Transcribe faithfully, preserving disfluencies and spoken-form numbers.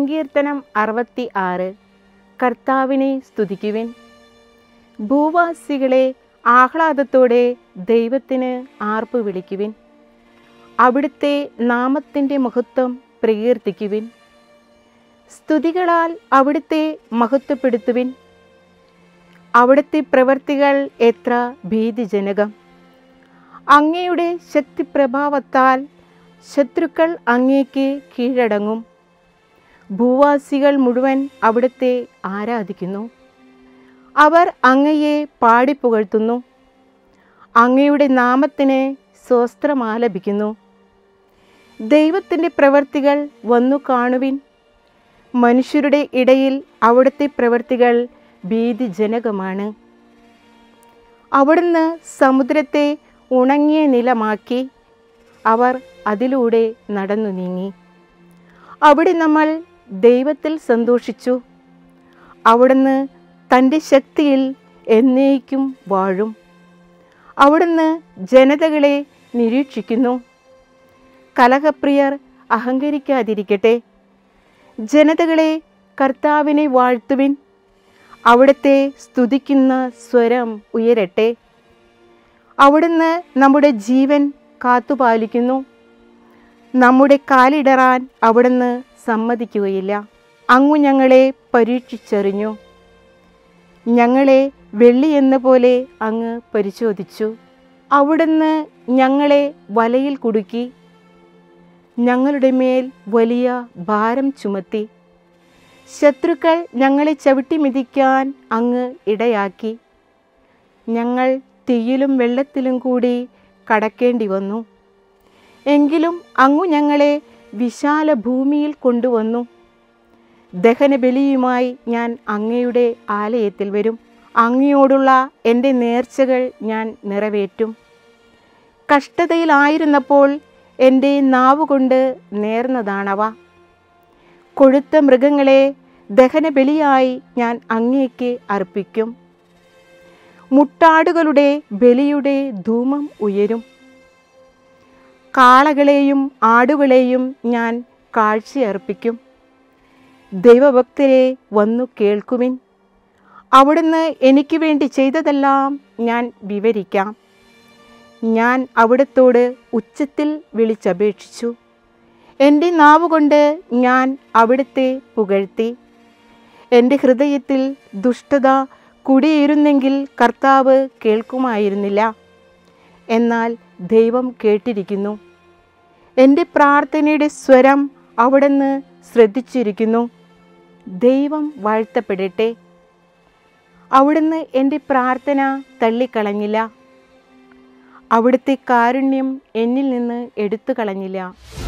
സങ്കീർത്തനം അറുപത്തി ആറ്. കർത്താവിനെ സ്തുതിക്കുവിൻ. ഭൂവാസികളെ ആഹ്ലാദത്തോടെ ദൈവത്തിന് ആർപ്പ് വിളിക്കുവിൻ. അവിടുത്തെ നാമത്തിൻ്റെ മഹത്വം പ്രകീർത്തിക്കുവിൻ. സ്തുതികളാൽ അവിടുത്തെ മഹത്വപ്പെടുത്തുവിൻ. അവിടുത്തെ പ്രവൃത്തികൾ എത്ര ഭീതിജനകം! അങ്ങയുടെ ശക്തിപ്രഭാവത്താൽ ശത്രുക്കൾ അങ്ങേക്ക് കീഴടങ്ങും. ഭൂവാസികൾ മുഴുവൻ അവിടുത്തെ ആരാധിക്കുന്നു. അവർ അങ്ങയെ പാടിപ്പുകഴ്ത്തുന്നു. അങ്ങയുടെ നാമത്തിന് സ്വസ്ത്രമാലപിക്കുന്നു. ദൈവത്തിൻ്റെ പ്രവൃത്തികൾ വന്നു കാണുവിൻ. മനുഷ്യരുടെ ഇടയിൽ അവിടുത്തെ പ്രവൃത്തികൾ ഭീതിജനകമാണ്. അവിടുന്ന് സമുദ്രത്തെ ഉണങ്ങിയ നിലമാക്കി. അവർ അതിലൂടെ നടന്നു നീങ്ങി. അവിടെ നമ്മൾ ദൈവത്തിൽ സന്തോഷിച്ചു. അവിടുന്ന് തൻ്റെ ശക്തിയിൽ എന്നേക്കും വാഴും. അവിടുന്ന് ജനതകളെ നിരീക്ഷിക്കുന്നു. കലഹപ്രിയർ അഹങ്കരിക്കാതിരിക്കട്ടെ. ജനതകളെ കർത്താവിനെ വാഴ്ത്തുവിൻ. അവിടുത്തെ സ്തുതിക്കുന്ന സ്വരം ഉയരട്ടെ. അവിടുന്ന് നമ്മുടെ ജീവൻ കാത്തുപാലിക്കുന്നു. നമ്മുടെ കാലിടറാൻ അവിടുന്ന് സമ്മതിക്കുകയില്ല. അങ്ങു ഞങ്ങളെ പരീക്ഷിച്ചറിഞ്ഞു. ഞങ്ങളെ വെള്ളിയെന്ന പോലെ അങ്ങ് പരിശോധിച്ചു. അവിടുന്ന് ഞങ്ങളെ വലയിൽ കുടുക്കി. ഞങ്ങളുടെ മേൽ വലിയ ഭാരം ചുമത്തി. ശത്രുക്കൾ ഞങ്ങളെ ചവിട്ടി മിതിക്കാൻ അങ്ങ് ഇടയാക്കി. ഞങ്ങൾ തീയിലും വെള്ളത്തിലും കൂടി കടക്കേണ്ടി വന്നു. എങ്കിലും അങ്ങു ഞങ്ങളെ വിശാല ഭൂമിയിൽ കൊണ്ടുവന്നു. ദഹനബലിയുമായി ഞാൻ അങ്ങയുടെ ആലയത്തിൽ വരും. അങ്ങയോടുള്ള എൻ്റെ നേർച്ചകൾ ഞാൻ നിറവേറ്റും. കഷ്ടതയിലായിരുന്നപ്പോൾ എൻ്റെ നാവുകൊണ്ട് നേർന്നതാണവ. കൊഴുത്ത മൃഗങ്ങളെ ദഹനബലിയായി ഞാൻ അങ്ങേക്ക് അർപ്പിക്കും. മുട്ടാടുകളുടെ ബലിയുടെ ധൂമം ഉയരും. കാളകളെയും ആടുകളെയും ഞാൻ കാഴ്ചയർപ്പിക്കും. ദൈവഭക്തരെ വന്നു കേൾക്കുവിൻ. അവിടുന്ന് എനിക്ക് വേണ്ടി ചെയ്തതെല്ലാം ഞാൻ വിവരിക്കാം. ഞാൻ അവിടുത്തോട് ഉച്ചത്തിൽ വിളിച്ചപേക്ഷിച്ചു. എൻ്റെ നാവുകൊണ്ട് ഞാൻ അവിടുത്തെ പുകഴ്ത്തി. എൻ്റെ ഹൃദയത്തിൽ ദുഷ്ടത കുടിയിരുന്നെങ്കിൽ കർത്താവ് കേൾക്കുമായിരുന്നില്ല. എന്നാൽ ദൈവം കേട്ടിരിക്കുന്നു. എൻ്റെ പ്രാർത്ഥനയുടെ സ്വരം അവിടുന്ന് ശ്രദ്ധിച്ചിരിക്കുന്നു. ദൈവം വാഴ്ത്തപ്പെടട്ടെ. അവിടുന്ന് എൻ്റെ പ്രാർത്ഥന തള്ളിക്കളഞ്ഞില്ല. അവിടുത്തെ കാരുണ്യം എന്നിൽ നിന്ന് എടുത്തു കളഞ്ഞില്ല.